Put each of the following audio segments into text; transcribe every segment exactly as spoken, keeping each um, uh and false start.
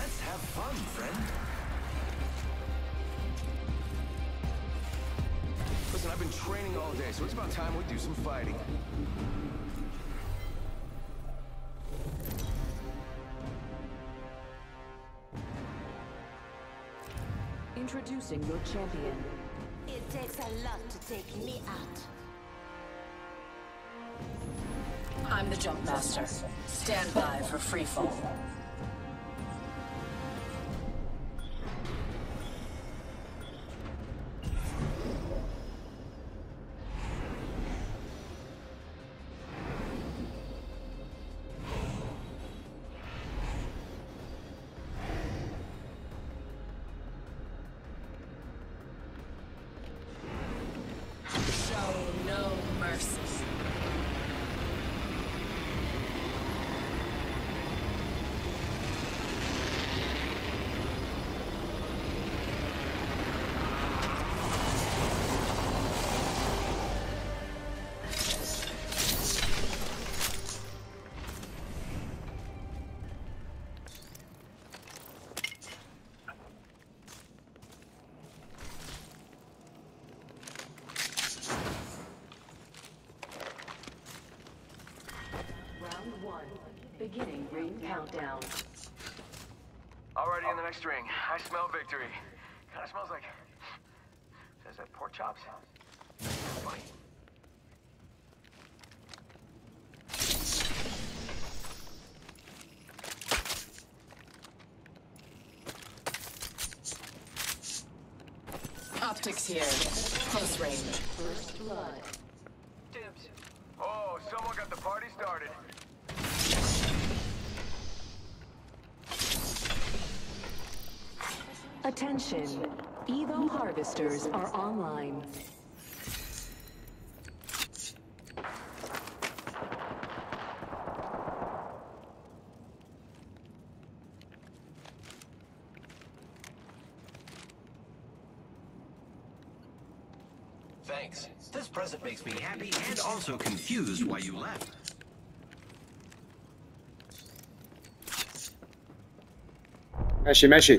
Let's have fun, friend. Listen, I've been training all day, so it's about time we do some fighting. Introducing your champion. It takes a lot to take me out. I'm the jump master. Stand by for free fall. Show no mercy. Round one. Beginning ring countdown. Already in the next ring. I smell victory. Kinda smells like... Is that pork chops? Funny. Optics here. Close range. First blood. Dibs. Oh, someone got the party started. Attention. Evo harvesters are online. Thanks. This present makes me happy and also confused why you left. ماشي ماشي.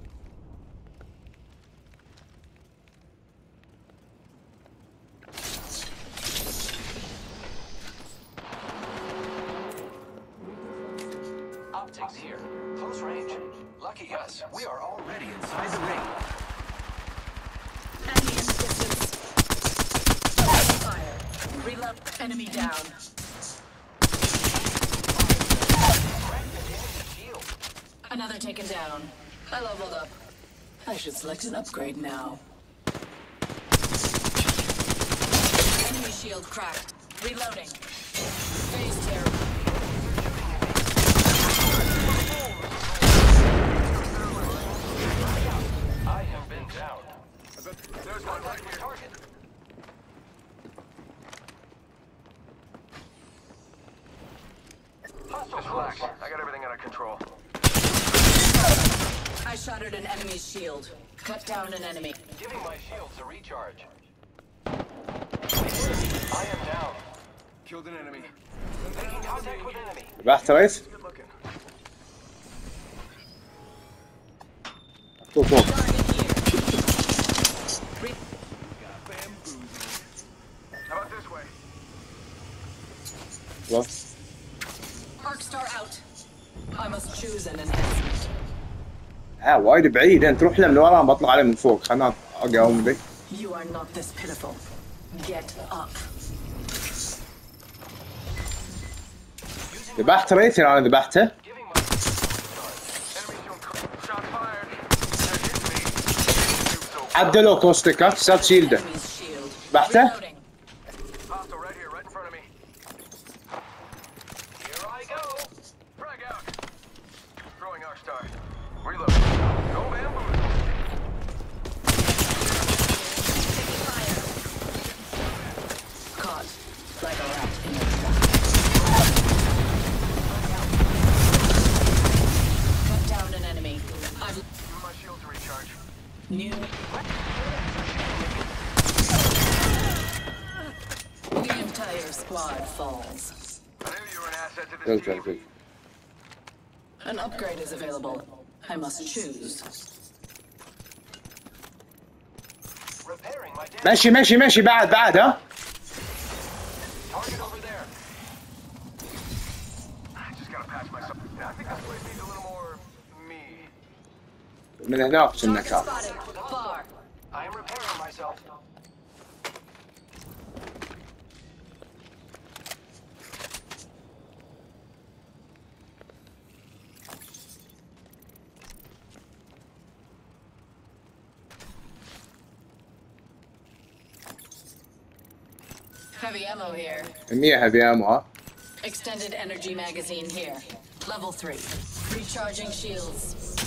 Optics here. Close range. Lucky us. We are already inside the ring. Enemy in the distance. Fire. Reload. Enemy down. Another taken down. I leveled up. I should select an upgrade now. Enemy shield cracked. Reloading. Phase tear. I have been down. There's one right here. Target. Just relax. I got everything under control. I shattered an enemy's shield. Cut down an enemy. Giving my shields a recharge. I am down. Killed an enemy. Making contact with enemy. ذبحت رئيس. Good looking. فوق فوق. Target here. How about this way? خلاص. Arc star out. I must choose an enhancement. ها وايد بعيد انت تروح له من ورا بطلع عليه من فوق خلنا اقاوم ذي. You are not this pitiful. Get up. ذبحت رئيس انا ذبحته. Giving my... Enemy doing shots fired. عدلوا كوستيكا سات شيلده. Enemy's shield. ذبحته. Reloading. Hostile right here, right in front of me. Here I go. Frag out. Throwing our star. Reload. Go bamboo. Fire. Caught like a rat in a trap. Cut down an enemy. I've My shield to recharge. new. The entire squad falls. I knew you were an asset to Go, this go, team. go. An upgrade is available. I must choose. Repairing my damage. ماشي ماشي ماشي بعد بعد ها. Target over there. I just gotta patch myself. Yeah, I think this place needs a little more me. من هناك كنا كان. Far. I am repairing myself. Heavy ammo here. مية هذي امو ها. Extended energy magazine here. Level three. Recharging shields.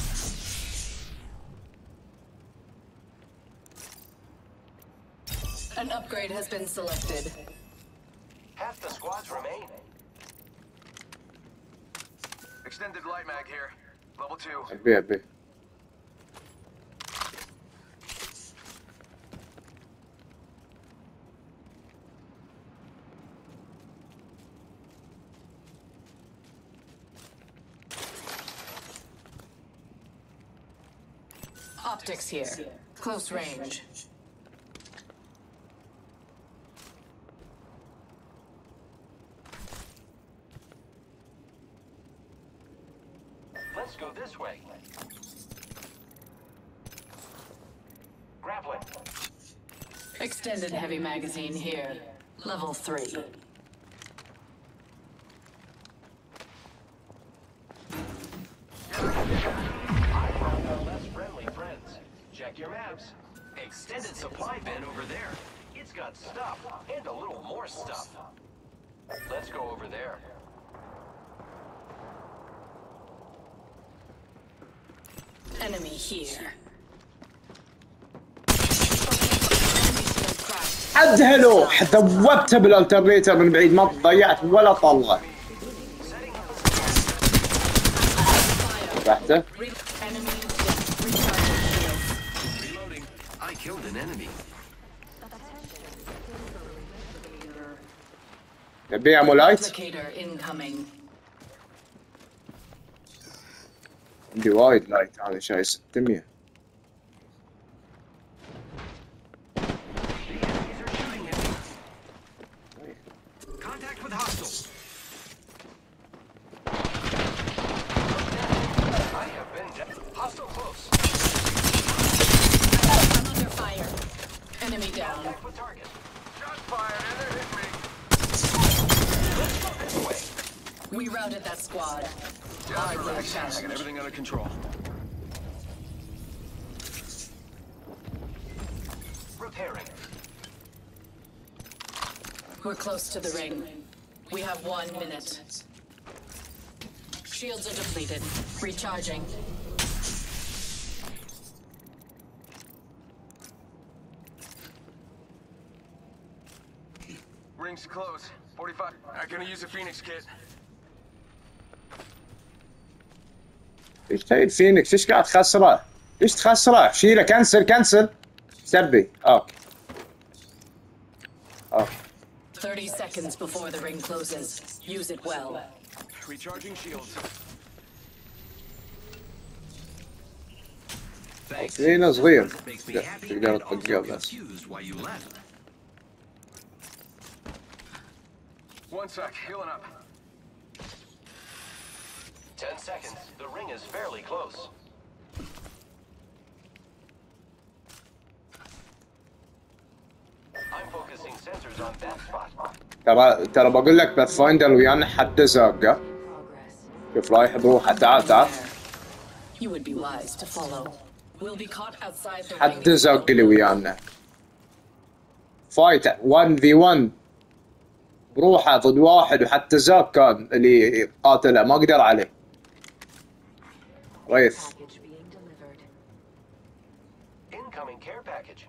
An upgrade has been selected. Half the squads remain. Extended light mag here. Level two. ابي ابي. Optics here. Close range. Let's go this way. Grappling. Extended heavy magazine here. Level three. I found our less friendly friends. Check your maps. Extended supply bin over there. It's got stuff and a little more stuff. Let's go over there. Enemy here. ادهلو ذوبته بالالترنيتر من بعيد ما ضيعت ولا طلقه. رحته. Reloading. I killed an enemy. تبي امو لايت؟ Replicator incoming. عندي وايد لايت هذا شاي ستمية. Contact with hostiles. I have been dead. Hostile close. I'm under fire. Enemy down. Contact with target. Shots fired and they're hitting me. Let's go this way. We routed that squad. Just Hardly a relax. I got challenge. everything under control. Repairing. We're close to the ring. We have one minute. Shields are depleted. Recharging. Ring's close. forty-five. I'm gonna use a Phoenix kit. ايش تبي فينيكس؟ ايش قاعد تخسره؟ ايش تخسره؟ شيله كنسل كنسل. سبي اوكي. اوكي. thirty seconds before the ring closes. Use it well. Recharging shields. هنا صغير. Makes me لا، happy تقدر and also تطقه بس. confused why you left. One sec. Healing up. Ten seconds. The ring is fairly close. I'm focusing sensors on that spot. ترى ترى بقول لك باث فايندر ويانا حتى زاقه. Progress. شوف رايح بروحه تعال تعال. You would be wise to follow. We'll be caught outside the ring. حتى زاق لي ويانا. فايت واحد في واحد بروحه ضد واحد وحتى زاق كان اللي قاتله ما قدر عليه. ريث. Package being delivered. Incoming care package.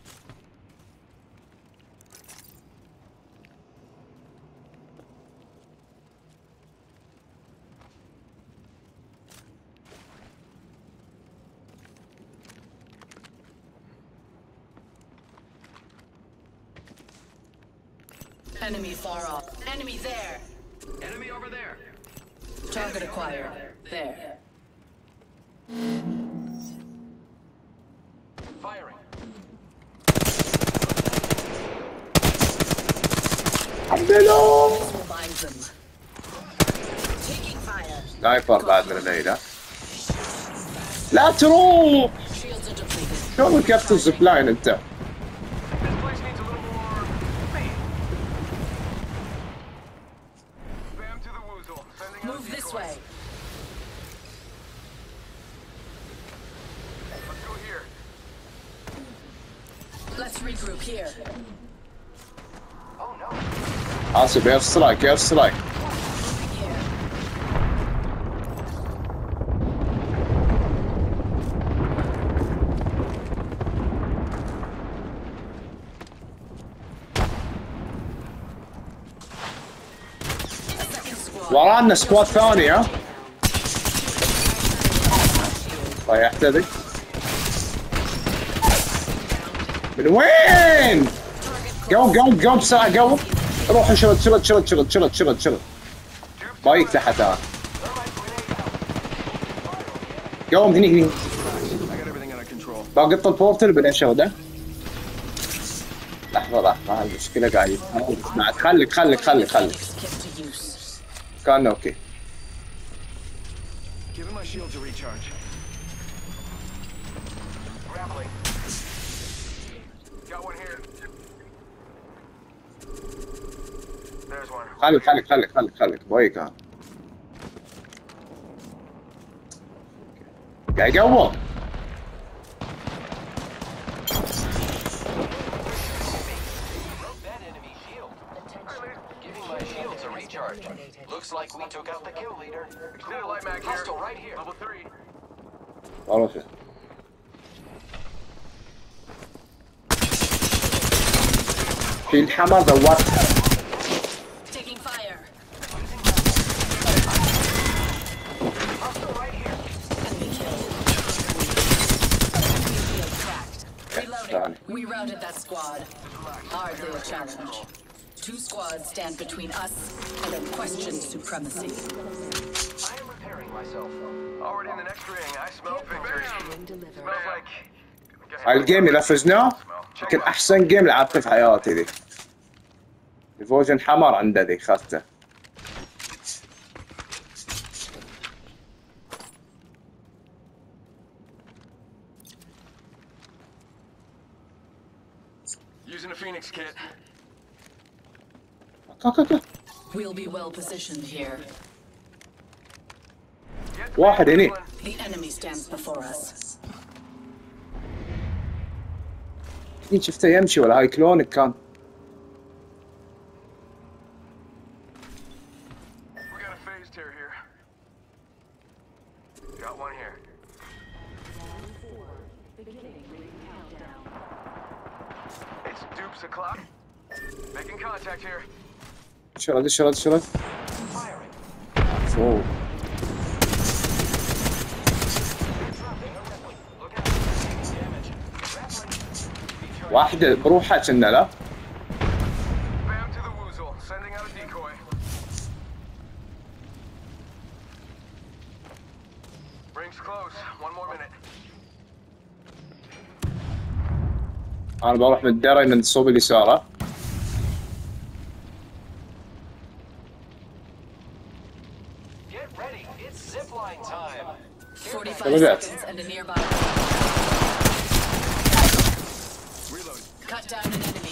Enemy far off. Enemy there. Enemy over there. Target acquired. There. Firing. الحمد لله. Will bind them. Taking fire. سنايبر بعد من الليلة. لا تروح. Shields are depleted. شلون ركبت الزب لاين انت؟ This place needs a little more speed. Bam to the woozle. Sending out a Move this decoy. way. Let's go here. Let's regroup here. Oh no. حاسب اير سترايك اير سترايك. Here. A second squad. ورانا سكواد ثاني ها. طيحت ذي. من وين؟ قوم قوم قوم بسرعة قوم. روح شرد شرد شرد شرد شرد شرد شرد. بايك تحت ها. قوم هني هني. I got everything under control. بقط البورتل بعدين شرده. لحظة لحظة المشكلة قاعد يتحول. بعد خليك خليك خليك خليك. Kept to use. كان اوكي. Giving my shields a recharge. Grappling. Got one here. There's one. خليك خليك خليك خليك خليك بايك ها. قاعد يقوم. That enemy shield. Giving my shields a recharge. Looks like we took out the kill leader. Extended light mag here. Hostile right here. Level three. والله في الحمر ذوقتها. Taking fire. Hostile right here. Enemy killed. Shield cracked. Reloading. We routed that squad. Hardly a challenge. Two squads stand between us and unquestioned supremacy. I am repairing myself. Already in the next ring. I smell victory. Smells like. الجيم اذا فزناه يمكن احسن جيم لعبته في حياتي ذي. الفوجن حمر عنده ذي خذته. Using a Phoenix kit. كا كا كا. We'll be well positioned here. Get the واحد big هني. one. The enemy stands before us. هني شفته يمشي ولا هاي كلونك كان. We got a phase tear here. Got one here. Beginning ring countdown. It's Dupes o'clock. Making contact here. شرد شرد شرد. Firing. اوه. Look out. Taking damage. Grappling. واحدة بروحها كنا لا. Bam to the woozle. Sending out a decoy. Rings close. One more minute. انا بروح من الدري من صوب اليساره. Get ready. It's zipline time. forty-five رجعت. seconds and a nearby. Reload. Cut down an enemy.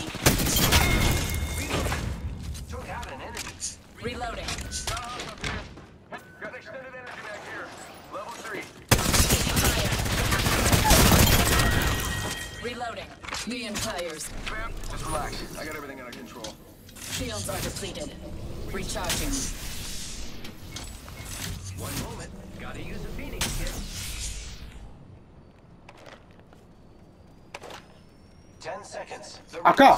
Took out an enemy. Reloading. Got an extended energy mag here. Level three. Reloading. The entires. Bam. Just relax. I got everything under control. Shields are depleted. Recharging. One moment. Gotta use a Phoenix kit. Ten seconds. The عكا.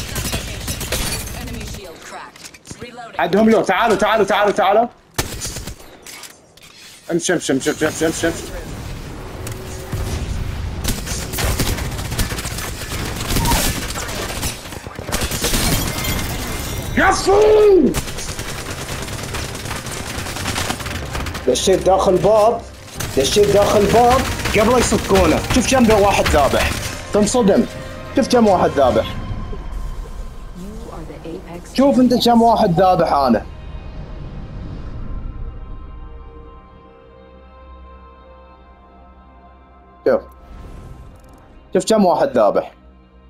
Enemy shield cracked. Reloading. عدهم له تعالوا تعالوا تعالوا تعالوا. امشي امشي امشي امشي امشي امشي. يفو. دشيت داخل باب دشيت داخل باب قبل يصدقونه. شوف كم واحد ذابح، تنصدم. شوف كم واحد ذابح، You are the apex. شوف انت كم واحد ذابح انا. شوف شوف كم واحد ذابح.